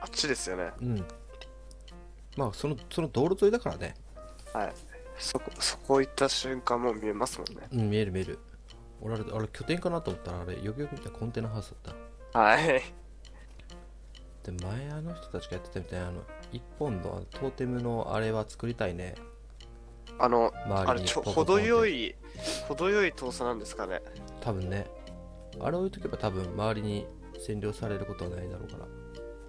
あっちですよね。 うん。まあ、その道路沿いだからね。 はい。そこ行った瞬間もう見えますもんね。 うん、見える見える。俺、あれ拠点かなと思ったら、あれ、よくよく見たらコンテナハウスだった。 はい。 で、前あの人たちがやってたみたいな、一本のトーテムのあれは作りたいね。 あれ、 周りにポンポンポン程って。 よい、程よい遠さなんですかね。 多分ね。あれ置いとけば多分周りに占領されることはないだろうから。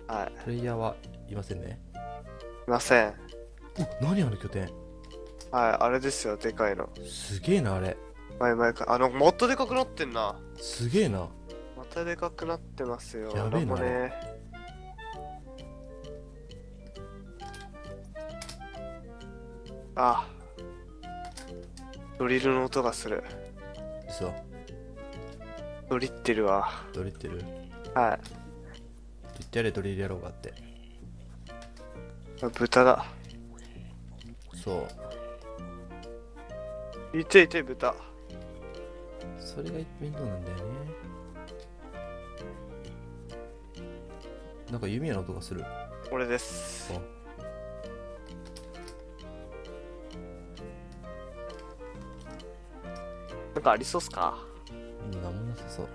はい。 プレイヤーはいませんね。 いません。 何あの拠点。 はい、あれですよ、でかいの。 すげえな、あれ。 前か、もっとでかくなってんな。 すげえな。 またでかくなってますよ。 やべえな、あれ。 ね。あ、ドリルの音がする。 そう。 ドリってるわ。 ドリってる。 は言ってやれ、ドリル野郎があって。 い。豚だ。 そう。 いていて、豚。 それが面倒なんだよね。なんか弓矢の音がする。 俺です。 あ、 なんかありそうっすか？ なんもなさそう。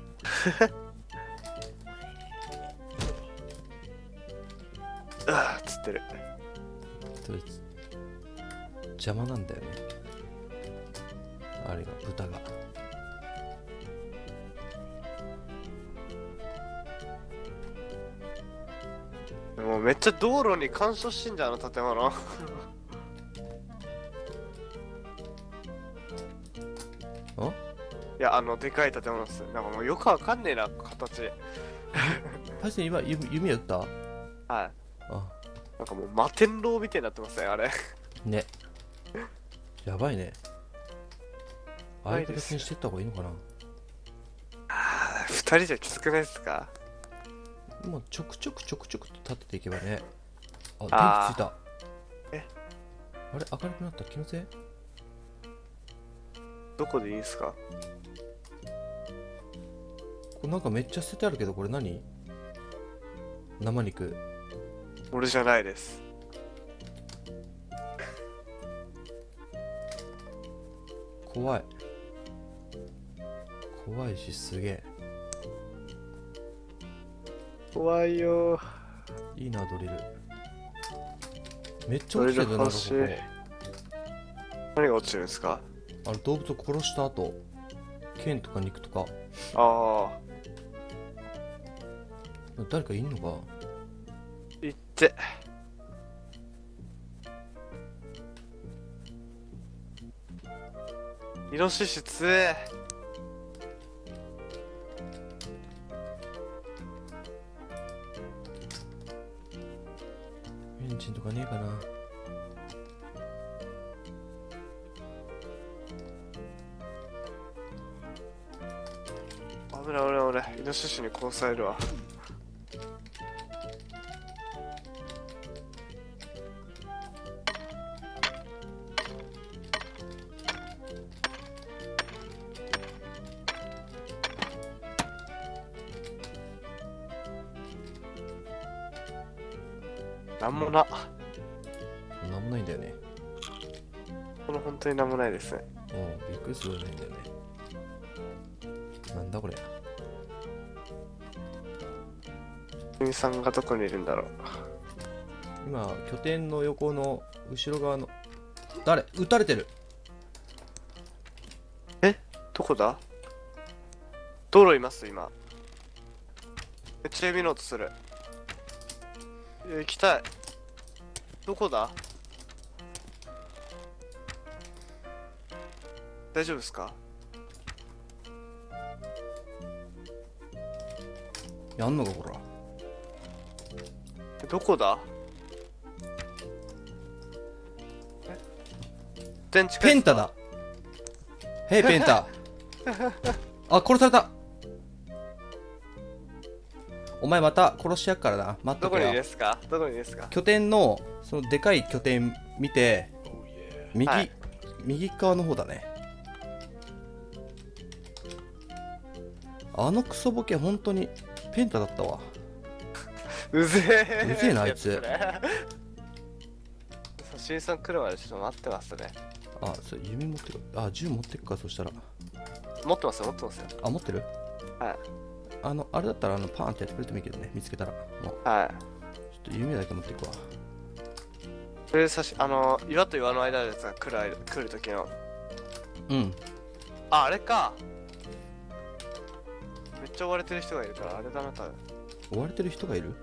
つってる。 とりあえず邪魔なんだよね。あれが、豚が。 もうめっちゃ道路に干渉してんじゃん、あの建物。 あ、 いや、でかい建物っす。なんかもうよくわかんねえな、形。 パイセン今弓矢撃った？ はい。 あ、 なんかもう摩天楼みたいになってますね、あれ。 ね。やばいね。ああいうないです形にしてった方がいいのかな。 二人じゃきつくないですか？ もうちょくちょくと立てていけばね。あ、電気ついあた。 えあれ、明るくなった。気のせい？ どこでいいんすか？ これなんかめっちゃ捨ててあるけど、これ何？生肉。 俺じゃないです。 怖い。怖いし、すげえ。 怖いよ。 いいな、ドリル。めっちゃドリル落ちてるな、こ欲しい。 こ。 何が落ちてるんですか？ 動物を殺した後、剣とか肉とか。 ああ。 誰かいんのか？ いって。イノシシ強え。 エンジンとかねえかな。 危ない危ない危ない。イノシシに殺されるわ。なんもな。 なんもないんだよね。 本当になんもないですね。 うん、びっくりするぐらいないんだよね。なんだこれ。 君さんがどこにいるんだろう。 今、拠点の横の後ろ側の。誰？撃たれてる。 どこだ？道路います今。めっちゃ指の音する。行きたい。どこだ？大丈夫ですか？ やんのか、こら。 どこだ？電池ペンタだ。へい、ペンタ。あ、殺された。お前また殺しやっからな。待っどこにいるんとけよ。 ですか？どこにいるんですか？ 拠点の、そのでかい拠点見て、右、 はい右側の方だね。あのクソボケ本当にペンタだったわ。 うぜえ。 うぜえなあいつ。 刺身さん来るまでちょっと待ってますね。 あ、それ弓持ってく。あ、銃持ってくか、そしたら。 持ってますよ、持ってますよ。 あ、持ってる。 はい。 あれだったらパーンってやってくれてもいいけどね、見つけたら。もう、 はい。 ちょっと弓だけ持ってくわ。 それで岩と岩の間のやつが来る時の。 うん。 あ、あれか。めっちゃ追われてる人がいるから、あれだな、多分。 追われてる人がいる。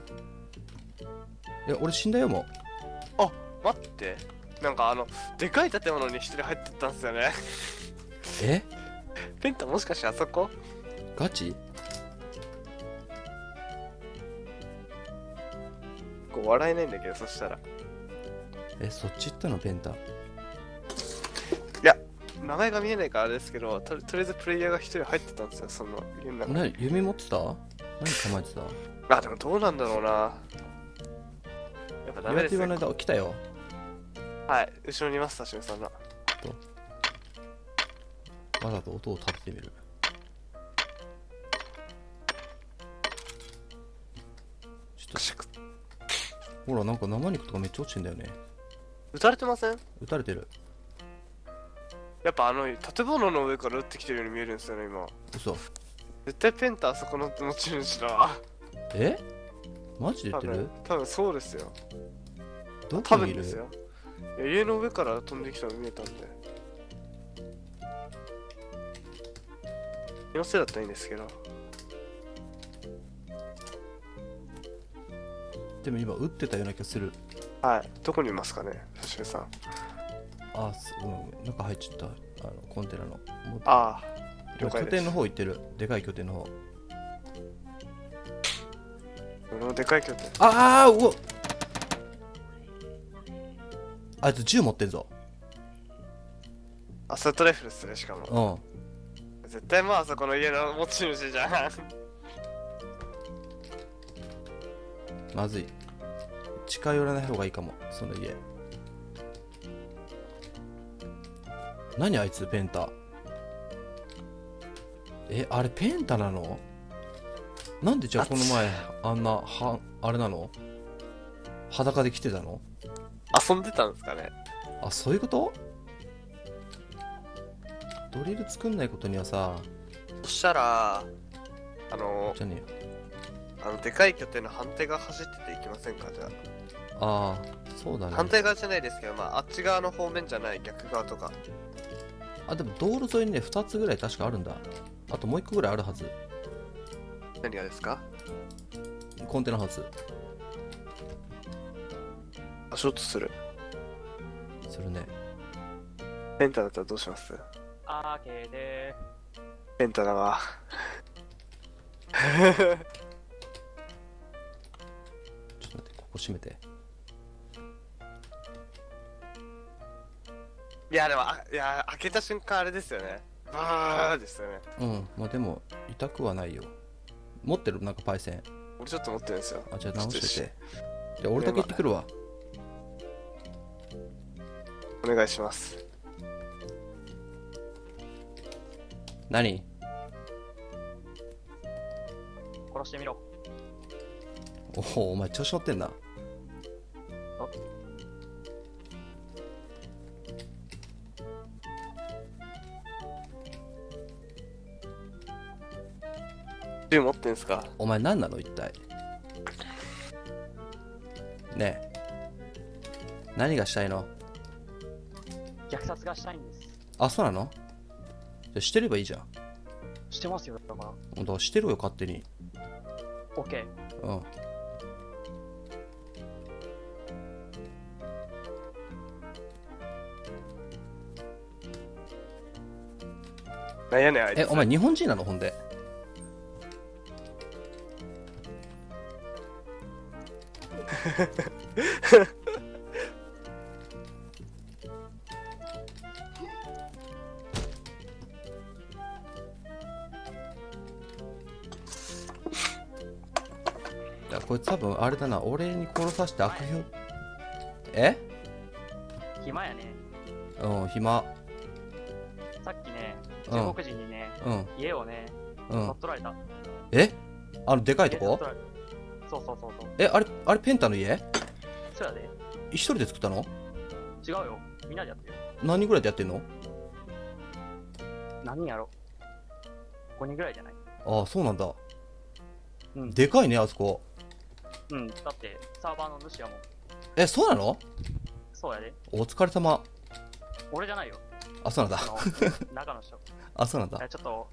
いや、俺死んだよ、もう。 あ、待って。なんかでかい建物に一人入ってったんですよね。 え、 ペンタもしかしてあそこ？ ガチ？ こう笑えないんだけど、そしたら。 え、そっち行ったの、ペンタ。 いや、名前が見えないからあれですけど、とりあえずプレイヤーが一人入ってたんですよ、その家の中に。 何、弓持ってた？何構えてた？ あ、でもどうなんだろうな。やっぱダメですね。 岩手岩の間来たよ。 はい、後ろにいます、刺身さんが。 わざと音を立ててみる。ちょっとほら、なんか生肉とかめっちゃ落ちてんだよね。 撃たれてません？ 撃たれてる。 やっぱ建物の上から撃ってきてるように見えるんですよね、今。 嘘。 絶対ペンタあそこの持ち主だわ。 え、マジで言ってる？ 多分そうですよ。 ど多こにいる？ 分ですよ。いや、家の上から飛んできたの見えたんで。気のせいだったらいいんですけど。 でも今撃ってたような気がする。 はい、どこにいますかね、刺身さん。 あ、中入っちゃった。コンテナの。 ああ、了解です。 拠点の方行ってる。でかい拠点の方。 俺もでかい拠点。 ああ、うわ、あいつ銃持ってんぞ。 アサルトライフルっすね、しかも。 うん。 絶対まあそこの家の持ち主じゃん。 まずい。近寄らない方がいいかも、その家。何あいつ、ペンタ。あれペンタなの？なんでじゃあこの前、あれなの？裸で来てたの？ 遊んでたんですかね。 あ、そういうこと？ドリル作んないことにはさ、 そしたら、 じゃねえよ。 でかい拠点の反対側走ってていきませんか、じゃああ、そうだあ。 ね。 反対側じゃないですけど、まあ、あっち側の方面じゃない逆側とか。 あ、でも道路沿いにね、2つぐらい確かあるんだ。あともう1個ぐらいあるはず。 何がですか？ コンテナハウス。 あ、ショートする。 するね。 ペンタだったらどうします？ あーけーでペンタだわ。 ちょっと待って、ここ閉めて。 いや、でも、開けた瞬間あれですよね。バーですよね。 うん、まあでも、痛くはないよ。持ってる？なんかパイセン。 俺ちょっと持ってるんですよ。 あ、じゃあ直してて。じゃあ俺だけ行ってくるわ。 お願いします。 何？ 殺してみろ。 おお、お前調子乗ってんな。 銃持ってんすか？ お前何なの一体。ねえ、何がしたいの？ 虐殺がしたいんです。 あ、そうなの？じゃあしてればいいじゃん。 してますよ、だから。 だからしてろよ、勝手に。 オッケー。 うん。 なんやねん、あいつ。 お前日本人なの？ほんで。いや、こいつ多分あれだな、俺に殺させて悪評。 暇やね。 うん、暇。 さっきね、 うん中国人にね、 うん、 家をね、 うん。 乗っ取られた。 でかいとこ？ そうそうそうそう。 え、あれペンタの家そうやで。 一人で作ったの？ 違うよ。みんなでやってるよ。 何人ぐらいでやってんの？ 何人やろ？ 5 人ぐらいじゃない？ ああ、そうなんだ。 うん。 でかいね、あそこ。 うん。だって、サーバーの主やもん。 え、そうなの？ そうやで。 お疲れ様。 俺じゃないよ。 あ、そうなんだ。 その、中の人。 あ、そうなんだ。 ちょっと、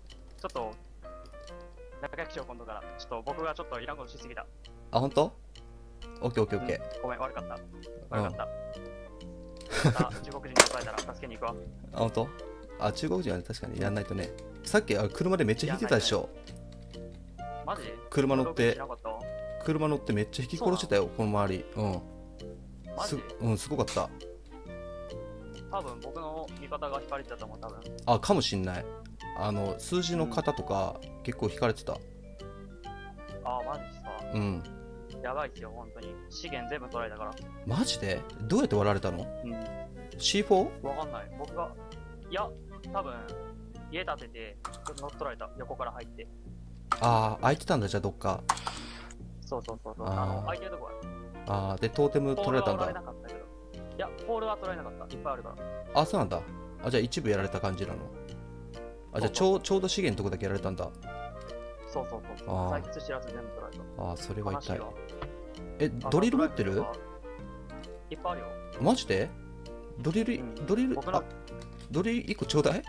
仲良くしよう、今度から。ちょっと僕がちょっといらんことしすぎた。 あ、ほんと？オッケーオッケーオッケごめん、悪かった。悪かった。また中国人に伝えたら助けに行くわ。 ー。あ、ほんと？あ、中国人はね、確かにやんないとね。さっき車でめっちゃ引いてたでしょ。 マジで？ 車乗って知らなかったわ。 車乗ってめっちゃ引き殺してたよ、この周り。 マジで？ すごかった。 多分僕の味方が引かれてたと思う、多分。 あ、かもしんない。数字の型とか、結構引かれてた。 ああ、マジっすか。 うん。 やばいっすよ、本当に。資源全部取られたから。 マジで？どうやって割られたの？ うん。 C4？ わかんない。僕が、いや、多分、家建てて、乗っ取られた。横から入って。 ああ、空いてたんだ、じゃあどっか。 そうそうそうそう。 あー空いてるとこは。 ああ、で、トーテム取られたんポールは取られだ。 なかったけど。いや、ポールは取られなかった。いっぱいあるから。 あ、そうなんだ。あ、じゃあ一部やられた感じなの。あ、じゃあちょうど資源のとこだけやられたんだ。 そうそうそうそう。 あー採掘知らず全部取られた。 ああ、それは痛い悲しい。わ。 え、ドリル持ってる？ いっぱいあるよ。 マジで？ドリル、 うんドリル、 僕のあ、ドリル1個ちょうだい？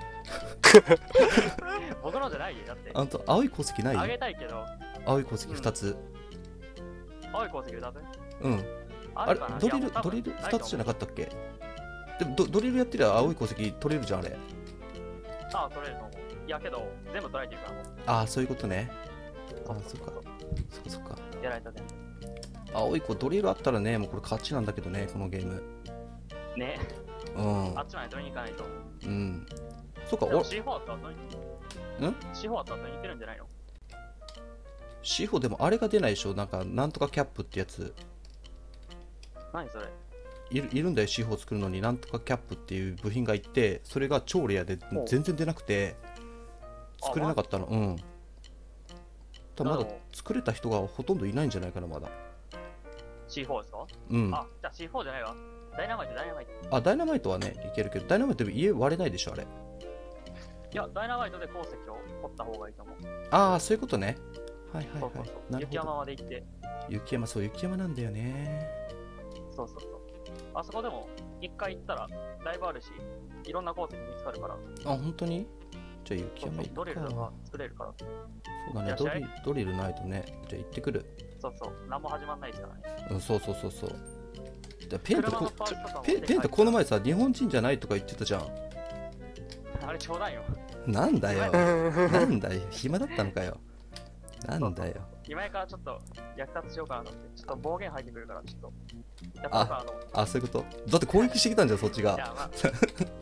僕のじゃないよ。だって。 あんた、青い鉱石なあげい？ たいけど、 青い鉱石2つ。 青い鉱石2つうん。あれあるかな、 ドリルいや多分 2つじゃなかっったっけ？でもドリルやってりゃ青い鉱石取れるじゃん、あれ。 た。ああ、取れると思う。いやけど、全部取られてるからもう。 ああ、そういうことね。ああ、そっか。 そうそうそっかそっか。 やられた全部。 青い子ドリルあったらね、もうこれ勝ちなんだけどね、このゲーム。 ね、 うんあ。っちまで取りに行かないと。 うん。そっか、 でも C4 あったら取りにん C4 あったら取りに行けるんじゃないの？ C4 でもあれが出ないでしょ、なんとかキャップってやつ。 何それ？ いるんだよ、C4 作るのになんとかキャップっていう部品がいて、それが超レアでほう全然出なくて、作れなかったの。うん。ただまだなるほど作れた人がほとんどいないんじゃないかな、まだ。 C4 ですか？ うん。 あ、じゃあ C4 じゃないわ。ダイナマイト、ダイナマイト。 あ、ダイナマイトはね、いけるけど、ダイナマイトで家割れないでしょ、あれ。 いや、ダイナマイトで鉱石を掘った方がいいと思う。 ああ、そういうことね。はいはいはい。 そうそうそう。雪なるほど。 山まで行って。 雪山、そう、雪山なんだよね。 そうそうそう。あそこでも、一回行ったら、だいぶあるし、いろんな鉱石見つかるから。 あ、本当に？じゃあ雪山行くか。 ドリルが作れるから。 そうだねいらっしゃいドリルないとね。じゃあ行ってくる。 そうそう。何も始まんないですからね。 うん、そうそうそうそう。でペンタ車のパーツとかもペンタこの前さ、日本人じゃないとか言ってたじゃん。 あれちょうだいよ。 なんだよ。なんだよ。暇だったのかよ。なんだよ。 今からちょっと略奪しようかなと思って、ちょっと暴言吐いてくるから、ちょっと。やったのかなと思って。 あ、そういうことだって攻撃してきたんじゃん、そっちが。 いや、まあ、そう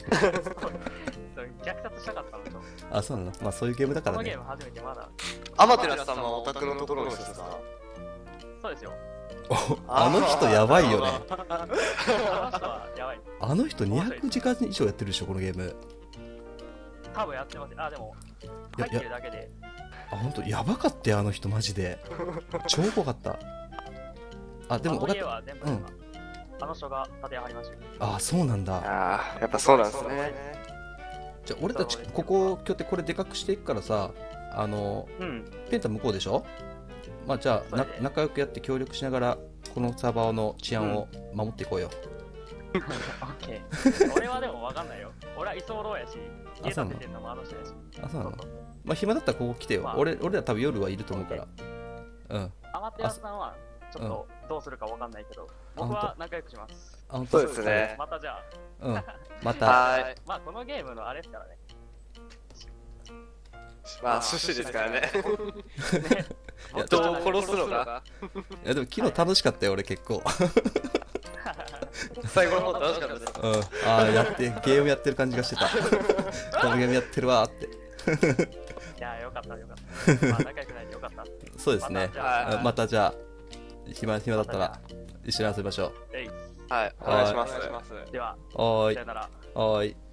虐殺したかったのちょっと。 あ、そうなの。まあそういうゲームだからねこのゲー。ム初めてまだ。 アマテラスさんもオタクのところの人ですか？ そうですよ。 あの人やばいよね。 あの人はやばい。 あの人200時間以上やってるでしょ、このゲーム。 多分やってます。あ、でも、 いや入ってるだけで。 あ、ほんと、やばかったよ、あの人、マジで。超怖かった。あ、でも、 あの家分かっは全部、 うんあの人が建て上がりましたよ。 た。あ、そうなんだ。 ああ、やっぱそうなんですね。 じゃあ、俺たち、ここ、拠点、これでかくしていくからさ、 うん。 ペンタ向こうでしょ？まあ、じゃあ、 それで仲良くやって協力しながら、このサーバーの治安を守っていこうよ。 オッケー。俺はでも分かんないよ。俺は居候やし、家建ててんのもあの人やし。 あ、そうなの？まあ、暇だったらここ来てよ。 まあ俺ら多分夜はいると思うから。うん。 アマテラスさんは、ちょっとどうするか分かんないけど、僕は仲良くします。 あ、ほんとそうですね。 またじゃあ、 うん。また。 はーい。 まあこのゲームのあれですからね。 まあ、趣旨ですからね。 いや人を殺すのが、 いや、でも昨日楽しかったよ、俺結構。 最後の方楽しかったです。 うん。ああ、ゲームやってる感じがしてた。このゲームやってるわーって。 いや、よかったよかった。まあ仲良くないでよかった。 そうですね。 はいまたじゃあ、暇だったら一緒に遊びましょう。 えい。 はい、お願いします。 では、 はーい。 さよなら。 はーい。